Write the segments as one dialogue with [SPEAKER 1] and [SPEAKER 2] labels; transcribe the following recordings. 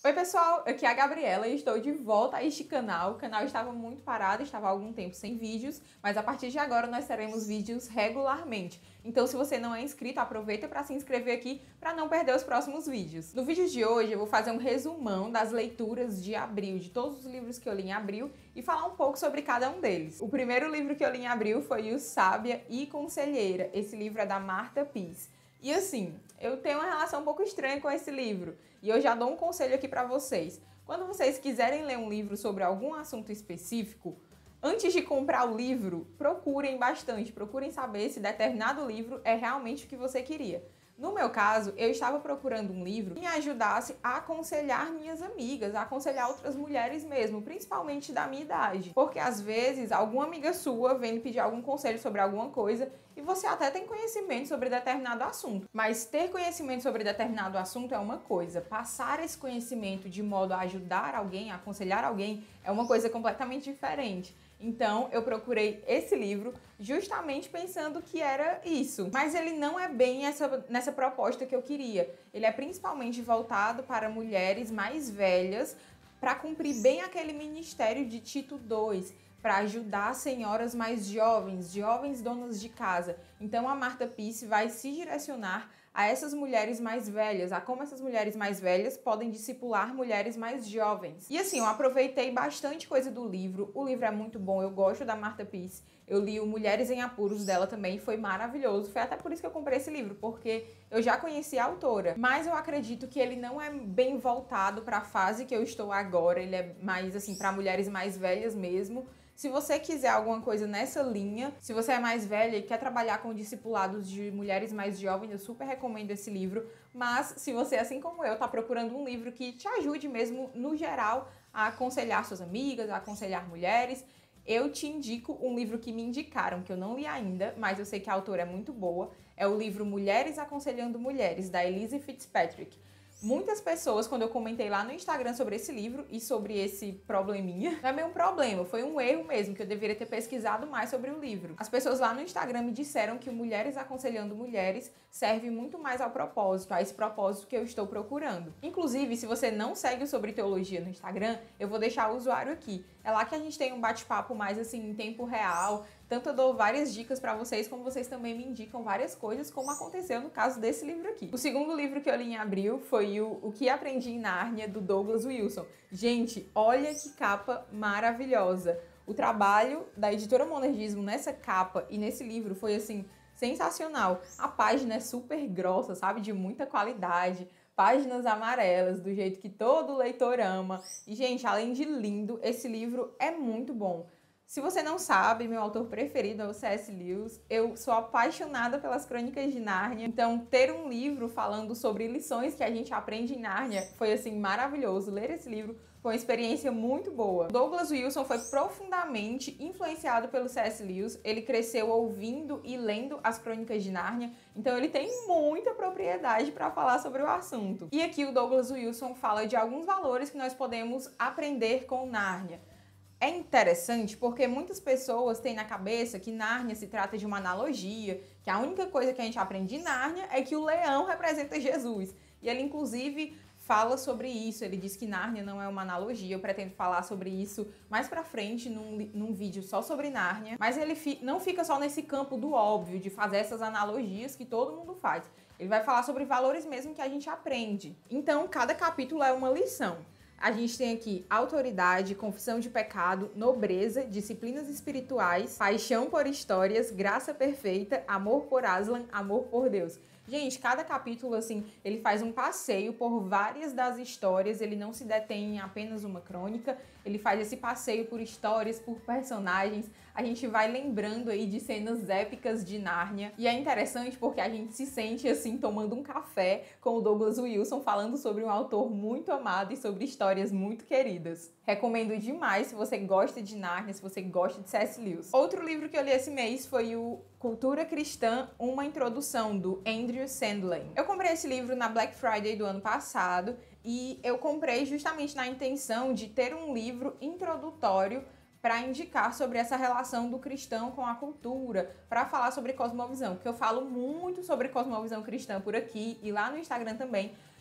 [SPEAKER 1] Oi pessoal, aqui é a Gabriela e estou de volta a este canal. O canal estava muito parado, estava há algum tempo sem vídeos, mas a partir de agora nós teremos vídeos regularmente. Então se você não é inscrito, aproveita para se inscrever aqui para não perder os próximos vídeos. No vídeo de hoje eu vou fazer um resumão das leituras de abril, de todos os livros que eu li em abril e falar um pouco sobre cada um deles. O primeiro livro que eu li em abril foi o Sábia e Conselheira. Esse livro é da Martha Pease. E assim, eu tenho uma relação um pouco estranha com esse livro e eu já dou um conselho aqui para vocês. Quando vocês quiserem ler um livro sobre algum assunto específico, antes de comprar o livro, procurem bastante, procurem saber se determinado livro é realmente o que você queria. No meu caso, eu estava procurando um livro que me ajudasse a aconselhar minhas amigas, a aconselhar outras mulheres mesmo, principalmente da minha idade. Porque às vezes alguma amiga sua vem lhe pedir algum conselho sobre alguma coisa e você até tem conhecimento sobre determinado assunto. Mas ter conhecimento sobre determinado assunto é uma coisa, passar esse conhecimento de modo a ajudar alguém, a aconselhar alguém, é uma coisa completamente diferente. Então eu procurei esse livro justamente pensando que era isso. Mas ele não é bem nessa proposta que eu queria. Ele é principalmente voltado para mulheres mais velhas, para cumprir bem aquele ministério de Tito II, para ajudar senhoras mais jovens, jovens donas de casa. Então a Martha Pease vai se direcionar a essas mulheres mais velhas, a como essas mulheres mais velhas podem discipular mulheres mais jovens. E assim, eu aproveitei bastante coisa do livro, o livro é muito bom, eu gosto da Martha Pease, eu li o Mulheres em Apuros dela também, foi maravilhoso, foi até por isso que eu comprei esse livro, porque eu já conhecia a autora, mas eu acredito que ele não é bem voltado para a fase que eu estou agora, ele é mais assim, para mulheres mais velhas mesmo. Se você quiser alguma coisa nessa linha, se você é mais velha e quer trabalhar com discipulados de mulheres mais jovens, eu super recomendo esse livro. Mas se você, assim como eu, está procurando um livro que te ajude mesmo, no geral, a aconselhar suas amigas, a aconselhar mulheres, eu te indico um livro que me indicaram, que eu não li ainda, mas eu sei que a autora é muito boa. É o livro Mulheres Aconselhando Mulheres, da Elise Fitzpatrick. Muitas pessoas, quando eu comentei lá no Instagram sobre esse livro e sobre esse probleminha, não é bem um problema, foi um erro mesmo, que eu deveria ter pesquisado mais sobre o livro. As pessoas lá no Instagram me disseram que o Mulheres Aconselhando Mulheres serve muito mais ao propósito, a esse propósito que eu estou procurando. Inclusive, se você não segue o Sobre Teologia no Instagram, eu vou deixar o usuário aqui. É lá que a gente tem um bate-papo mais assim, em tempo real. Tanto eu dou várias dicas pra vocês, como vocês também me indicam várias coisas, como aconteceu no caso desse livro aqui. O segundo livro que eu li em abril foi O Que Aprendi em Nárnia, do Douglas Wilson. Gente, olha que capa maravilhosa! O trabalho da editora Monergismo nessa capa e nesse livro foi, assim, sensacional. A página é super grossa, sabe? De muita qualidade. Páginas amarelas, do jeito que todo leitor ama. E, gente, além de lindo, esse livro é muito bom. Se você não sabe, meu autor preferido é o C.S. Lewis. Eu sou apaixonada pelas Crônicas de Nárnia. Então, ter um livro falando sobre lições que a gente aprende em Nárnia foi, assim, maravilhoso. Ler esse livro foi uma experiência muito boa. Douglas Wilson foi profundamente influenciado pelo C.S. Lewis. Ele cresceu ouvindo e lendo as Crônicas de Nárnia. Então, ele tem muita propriedade para falar sobre o assunto. E aqui o Douglas Wilson fala de alguns valores que nós podemos aprender com Nárnia. É interessante porque muitas pessoas têm na cabeça que Nárnia se trata de uma analogia, que a única coisa que a gente aprende em Nárnia é que o leão representa Jesus. E ele, inclusive, fala sobre isso, ele diz que Nárnia não é uma analogia, eu pretendo falar sobre isso mais pra frente num vídeo só sobre Nárnia, mas ele não fica só nesse campo do óbvio, de fazer essas analogias que todo mundo faz. Ele vai falar sobre valores mesmo que a gente aprende. Então, cada capítulo é uma lição. A gente tem aqui autoridade, confissão de pecado, nobreza, disciplinas espirituais, paixão por histórias, graça perfeita, amor por Aslan, amor por Deus. Gente, cada capítulo, assim, ele faz um passeio por várias das histórias, ele não se detém em apenas uma crônica, ele faz esse passeio por histórias, por personagens, a gente vai lembrando aí de cenas épicas de Nárnia, e é interessante porque a gente se sente, assim, tomando um café com o Douglas Wilson, falando sobre um autor muito amado e sobre histórias muito queridas. Recomendo demais se você gosta de Nárnia, se você gosta de C.S. Lewis. Outro livro que eu li esse mês foi o Cultura Cristã, uma introdução, do Andrew Sandlin. Eu comprei esse livro na Black Friday do ano passado e eu comprei justamente na intenção de ter um livro introdutório para indicar sobre essa relação do cristão com a cultura, para falar sobre cosmovisão, porque eu falo muito sobre cosmovisão cristã por aqui e lá no Instagram também.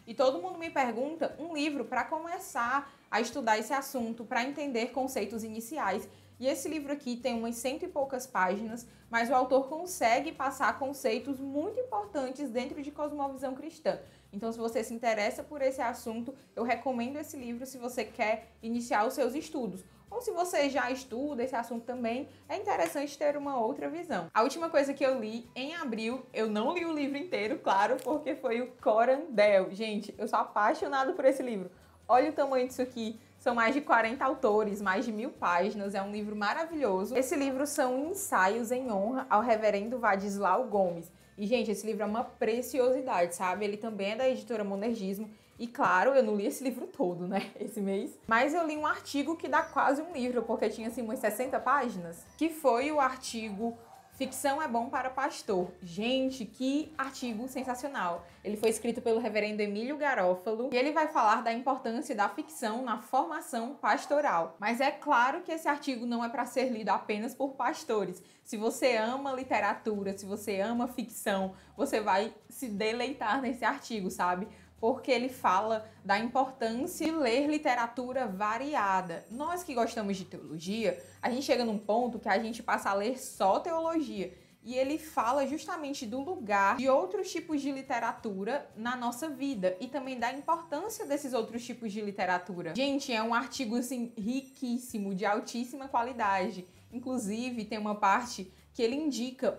[SPEAKER 1] E todo mundo me pergunta um livro para começar a estudar esse assunto, para entender conceitos iniciais. E esse livro aqui tem umas 100 e poucas páginas, mas o autor consegue passar conceitos muito importantes dentro de cosmovisão cristã. Então, se você se interessa por esse assunto, eu recomendo esse livro se você quer iniciar os seus estudos. Ou se você já estuda esse assunto também, é interessante ter uma outra visão. A última coisa que eu li em abril, eu não li o livro inteiro, claro, porque foi o Corandel. Gente, eu sou apaixonada por esse livro. Olha o tamanho disso aqui. São mais de 40 autores, mais de 1000 páginas, é um livro maravilhoso. Esse livro são ensaios em honra ao reverendo Vadislau Gomes. E, gente, esse livro é uma preciosidade, sabe? Ele também é da editora Monergismo. E, claro, eu não li esse livro todo, né, esse mês. Mas eu li um artigo que dá quase um livro, porque tinha, assim, umas 60 páginas. Que foi o artigo Ficção é bom para pastor. Gente, que artigo sensacional. Ele foi escrito pelo reverendo Emílio Garófalo e ele vai falar da importância da ficção na formação pastoral. Mas é claro que esse artigo não é para ser lido apenas por pastores. Se você ama literatura, se você ama ficção, você vai se deleitar nesse artigo, sabe? Porque ele fala da importância de ler literatura variada. Nós que gostamos de teologia, a gente chega num ponto que a gente passa a ler só teologia. E ele fala justamente do lugar de outros tipos de literatura na nossa vida e também da importância desses outros tipos de literatura. Gente, é um artigo assim riquíssimo, de altíssima qualidade. Inclusive, tem uma parte que ele indica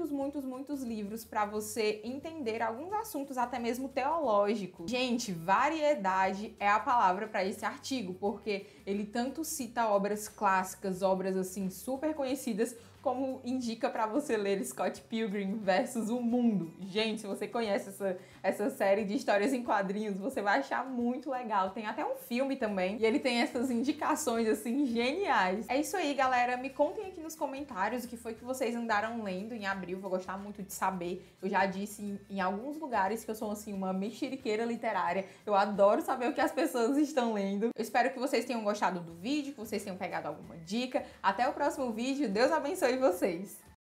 [SPEAKER 1] muitos livros para você entender alguns assuntos até mesmo teológicos. Gente, variedade é a palavra para esse artigo, porque ele tanto cita obras clássicas, obras assim super conhecidas, como indica para você ler Scott Pilgrim versus o Mundo. Gente, se você conhece essa série de histórias em quadrinhos, você vai achar muito legal. Tem até um filme também, e ele tem essas indicações, assim, geniais. É isso aí, galera. Me contem aqui nos comentários o que foi que vocês andaram lendo em abril. Vou gostar muito de saber. Eu já disse em alguns lugares que eu sou, assim, uma mexeriqueira literária. Eu adoro saber o que as pessoas estão lendo. Eu espero que vocês tenham gostado do vídeo, que vocês tenham pegado alguma dica. Até o próximo vídeo. Deus abençoe vocês!